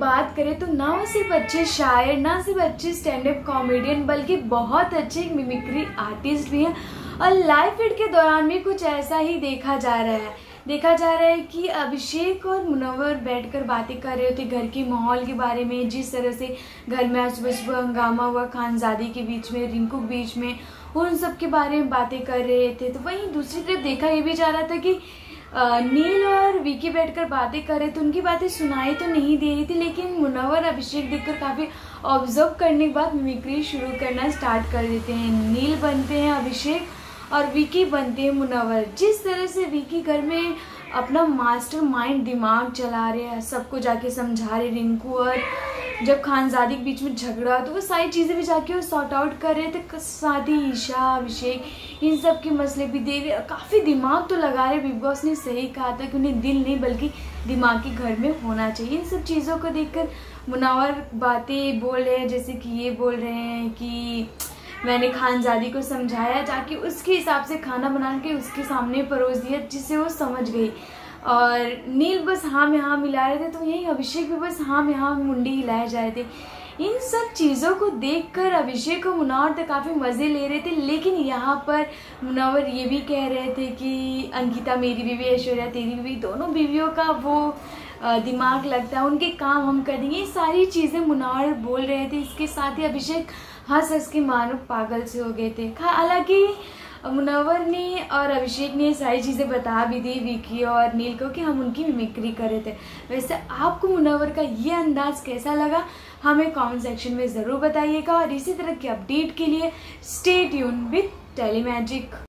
बात करें तो ना वो सिर्फ अच्छे शायर, ना सिर्फ अच्छे स्टैंड अप कॉमेडियन, बल्कि बहुत अच्छे मिमिक्री आर्टिस्ट भी हैं। और लाइव फीड के दौरान भी कुछ ऐसा ही देखा जा रहा है कि अभिषेक और मुनव्वर बैठकर बातें कर रहे थे घर के माहौल के बारे में, जिस तरह से घर में आज सुबह सुबह हंगामा हुआ खानजादी के बीच में, रिंकू के बीच में, उन सब के बारे में बातें कर रहे थे। तो वहीं दूसरी तरफ देखा ये भी जा रहा था कि नील और विकी बैठकर बातें कर रहे थे, उनकी बातें सुनाई तो नहीं दे रही थी, लेकिन मुनव्वर अभिषेक देखकर काफ़ी ऑब्जर्व करने के बाद मिमिक्री शुरू करना स्टार्ट कर देते हैं। नील बनते हैं अभिषेक और विकी बनते हैं मुनव्वर। जिस तरह से विकी घर में अपना मास्टर माइंड दिमाग चला रहे हैं, सबको जाके समझा रहे, रिंकू और जब खानजादी के बीच में झगड़ा तो वो सारी चीज़ें भी जाके वो सॉर्ट आउट कर रहे थे, साथ ही ईशा, अभिषेक, इन सब के मसले भी देख रहे, काफ़ी दिमाग तो लगा रहे। बिग बॉस ने सही कहा था कि उन्हें दिल नहीं बल्कि दिमाग के घर में होना चाहिए। इन सब चीज़ों को देखकर मुनव्वर बातें बोल रहे हैं, जैसे कि ये बोल रहे हैं कि मैंने खानजादी को समझाया, जाके उसके हिसाब से खाना बना के उसके सामने परोस दिया, जिससे वो समझ गई। और नील बस हाँ में हाँ मिला रहे थे, तो यही अभिषेक भी बस हाँ में हाँ मुंडी हिलाए जा रहे थे। इन सब चीज़ों को देखकर अभिषेक और मुनव्वर तो काफ़ी मज़े ले रहे थे, लेकिन यहाँ पर मुनव्वर ये भी कह रहे थे कि अंकिता मेरी बीवी, ऐश्वर्या तेरी बीवी, दोनों बीवियों का वो दिमाग लगता है, उनके काम हम कर देंगे। ये सारी चीज़ें मुनव्वर बोल रहे थे। इसके साथ ही अभिषेक हंस हंस के मानो पागल से हो गए थे। हालांकि मुनव्वर ने और अभिषेक ने सारी चीज़ें बता भी दी विकी और नील को कि हम उनकी मिमिक्री कर रहे थे। वैसे आपको मुनव्वर का ये अंदाज कैसा लगा, हमें कमेंट सेक्शन में ज़रूर बताइएगा। और इसी तरह के अपडेट के लिए stay tune with Tele magic.